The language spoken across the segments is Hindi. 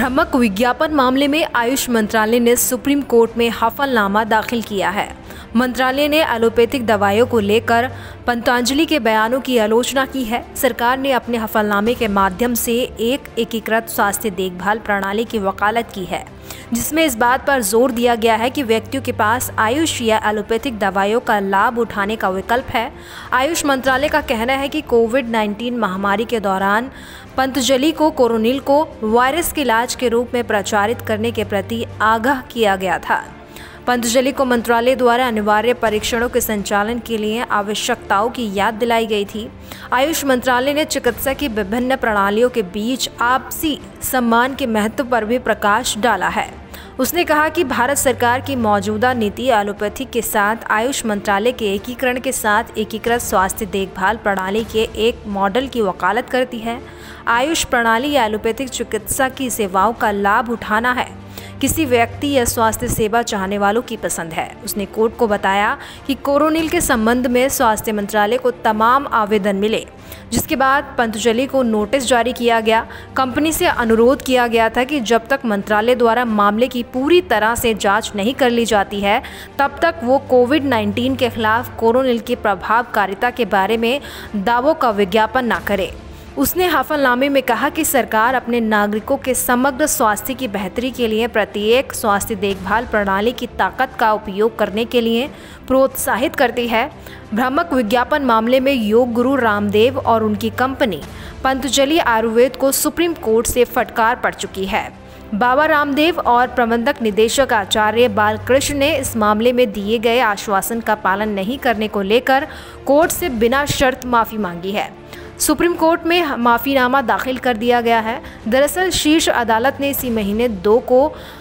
भ्रामक विज्ञापन मामले में आयुष मंत्रालय ने सुप्रीम कोर्ट में हलफनामा दाखिल किया है। मंत्रालय ने एलोपैथिक दवाइयों को लेकर पतंजलि के बयानों की आलोचना की है। सरकार ने अपने हलफनामे के माध्यम से एक एकीकृत स्वास्थ्य देखभाल प्रणाली की वकालत की है, जिसमें इस बात पर जोर दिया गया है कि व्यक्तियों के पास आयुष या एलोपैथिक दवाइयों का लाभ उठाने का विकल्प है। आयुष मंत्रालय का कहना है कि कोविड-19 महामारी के दौरान पतंजलि को कोरोनिल को वायरस के इलाज के रूप में प्रचारित करने के प्रति आगाह किया गया था। पतंजलि को मंत्रालय द्वारा अनिवार्य परीक्षणों के संचालन के लिए आवश्यकताओं की याद दिलाई गई थी। आयुष मंत्रालय ने चिकित्सा की विभिन्न प्रणालियों के बीच आपसी सम्मान के महत्व पर भी प्रकाश डाला है। उसने कहा कि भारत सरकार की मौजूदा नीति एलोपैथी के साथ आयुष मंत्रालय के एकीकरण के साथ एकीकृत स्वास्थ्य देखभाल प्रणाली के एक मॉडल की वकालत करती है। आयुष प्रणाली या एलोपैथिक चिकित्सा की सेवाओं का लाभ उठाना है किसी व्यक्ति या स्वास्थ्य सेवा चाहने वालों की पसंद है। उसने कोर्ट को बताया कि कोरोनिल के संबंध में स्वास्थ्य मंत्रालय को तमाम आवेदन मिले, जिसके बाद पतंजलि को नोटिस जारी किया गया। कंपनी से अनुरोध किया गया था कि जब तक मंत्रालय द्वारा मामले की पूरी तरह से जांच नहीं कर ली जाती है, तब तक वो कोविड-19 के खिलाफ कोरोनिल की प्रभावकारिता के बारे में दावों का विज्ञापन न करे। उसने हलफनामे में कहा कि सरकार अपने नागरिकों के समग्र स्वास्थ्य की बेहतरी के लिए प्रत्येक स्वास्थ्य देखभाल प्रणाली की ताकत का उपयोग करने के लिए प्रोत्साहित करती है। भ्रामक विज्ञापन मामले में योग गुरु रामदेव और उनकी कंपनी पतंजलि आयुर्वेद को सुप्रीम कोर्ट से फटकार पड़ चुकी है। बाबा रामदेव और प्रबंधक निदेशक आचार्य बालकृष्ण ने इस मामले में दिए गए आश्वासन का पालन नहीं करने को लेकर कोर्ट से बिना शर्त माफ़ी मांगी है। सुप्रीम कोर्ट में माफ़ीनामा दाखिल कर दिया गया है। दरअसल शीर्ष अदालत ने इसी महीने 2 को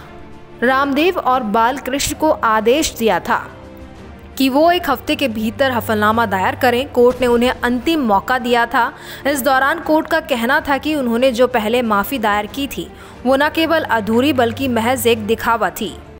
रामदेव और बालकृष्ण को आदेश दिया था कि वो 1 हफ्ते के भीतर हलफनामा दायर करें। कोर्ट ने उन्हें अंतिम मौका दिया था। इस दौरान कोर्ट का कहना था कि उन्होंने जो पहले माफ़ी दायर की थी वो न केवल अधूरी बल्कि महज एक दिखावा थी।